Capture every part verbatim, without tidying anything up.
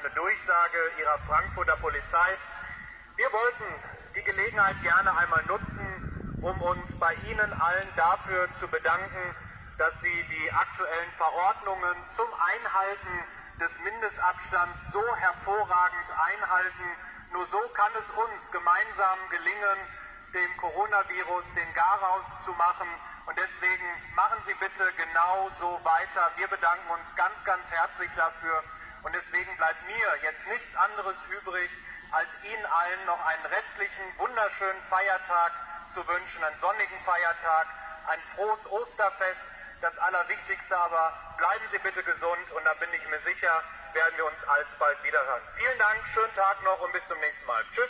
eine Durchsage Ihrer Frankfurter Polizei. Wir wollten die Gelegenheit gerne einmal nutzen, um uns bei Ihnen allen dafür zu bedanken, dass Sie die aktuellen Verordnungen zum Einhalten des Mindestabstands so hervorragend einhalten. Nur so kann es uns gemeinsam gelingen, dem Coronavirus den Garaus zu machen. Und deswegen machen Sie bitte genau so weiter. Wir bedanken uns ganz, ganz herzlich dafür. Und deswegen bleibt mir jetzt nichts anderes übrig, als Ihnen allen noch einen restlichen, wunderschönen Feiertag zu wünschen, einen sonnigen Feiertag, ein frohes Osterfest. Das Allerwichtigste aber, bleiben Sie bitte gesund und dann bin ich mir sicher, werden wir uns alsbald wiederhören. Vielen Dank, schönen Tag noch und bis zum nächsten Mal. Tschüss.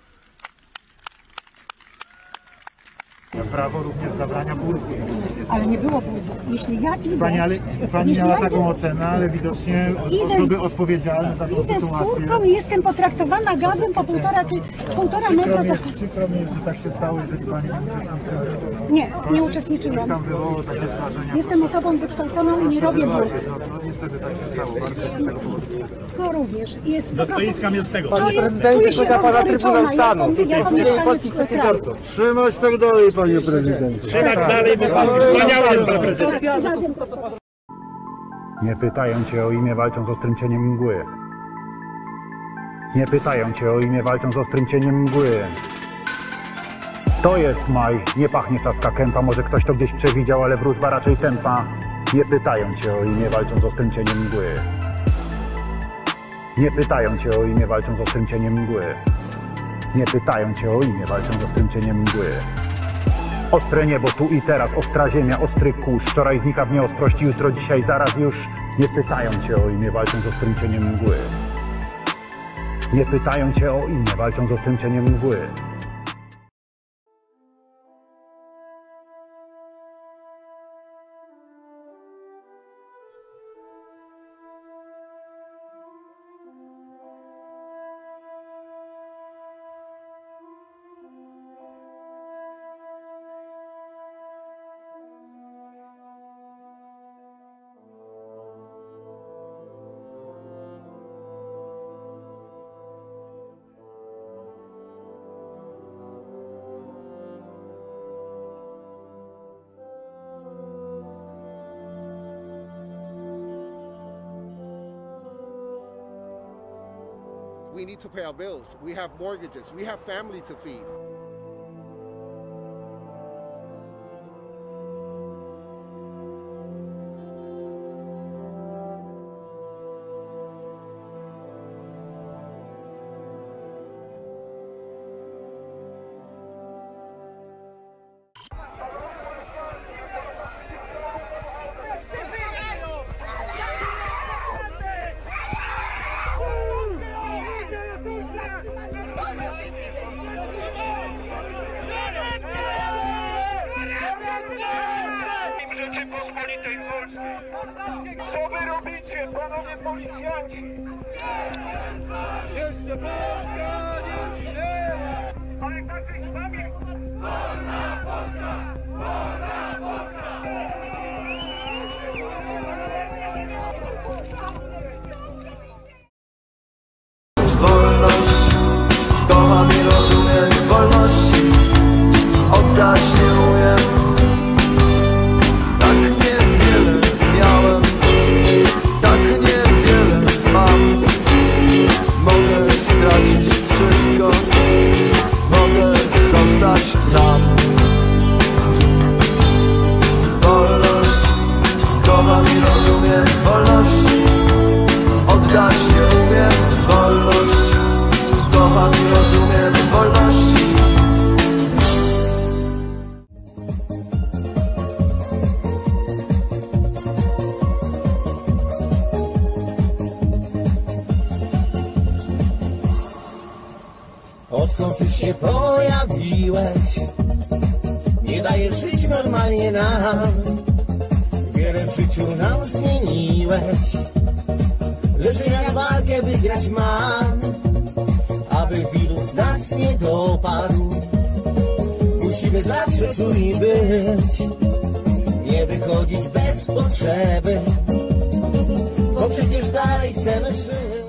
Prawo również zabrania burki. Ale nie było burki. Jeśli ja idę... Pani, ale, pani miała taką ocenę, ale widocznie idę osoby z, odpowiedzialne za tę idę sytuację... z córką i jestem potraktowana gazem po półtora, ty, półtora metra... Przykro mi, przykro mi, że tak się stało, jeżeli pani nie, nie uczestniczyłam. Tam wywołało takie zdarzenia. Jestem osobą wykształconą i nie robię burki. No, no niestety tak się stało, bardzo z tego powodu. To również. Jest Dostoiskam jest tego. Panie prezydencie, czeka pana Trybunał Stanu. Jako mieszkaniec Kwiatkowca. Trzymać tak dalej, panie prezydencie. Trzymać dalej, bo pan wspaniały jest pan prezydent. Nie pytają cię o imię, walczą z ostrym cieniem mgły. Nie pytają cię o imię, walczą z ostrym cieniem mgły. To jest maj, nie pachnie Saska Kępa, może ktoś to gdzieś przewidział, ale wróżba raczej tępa. Nie pytają cię o imię, walczą z ostrym cieniem mgły. Nie pytają cię o imię, walczą z ostrym cieniem mgły. Nie pytają cię o imię, walczą z ostrym cieniem mgły. Ostre niebo, tu i teraz, ostra ziemia, ostry kurz. Wczoraj znika w nieostrości, jutro, dzisiaj, zaraz już. Nie pytają cię o imię, walczą z ostrym cieniem mgły. Nie pytają cię o imię, walczą z ostrym cieniem mgły. We need to pay our bills. We have mortgages. We have family to feed. Rzeczypospolitej Polskiej. Co wy robicie, panowie policjanci? Jeszcze Polska nie zginęła! Ale takich z wami! Wolna Polska! Wolna Polska! Wolność, kocham i rozumiem wolności, oddać nie umiem. Tak niewiele miałem, tak niewiele mam. Mogę stracić wszystko, mogę zostać sam. Wolność, kocham i rozumiem wolności, oddać nie umiem. Wolność, kocham i rozumiem wolności. Odkąd ty się pojawiłeś, nie dajesz żyć normalnie nam. Wiele w życiu nam zmieniłeś, lecz jak walkę wygrać mam. Aby wirus nas nie dopadł, musimy zawsze czujni być, nie wychodzić bez potrzeby, bo przecież dalej chcemy żyć.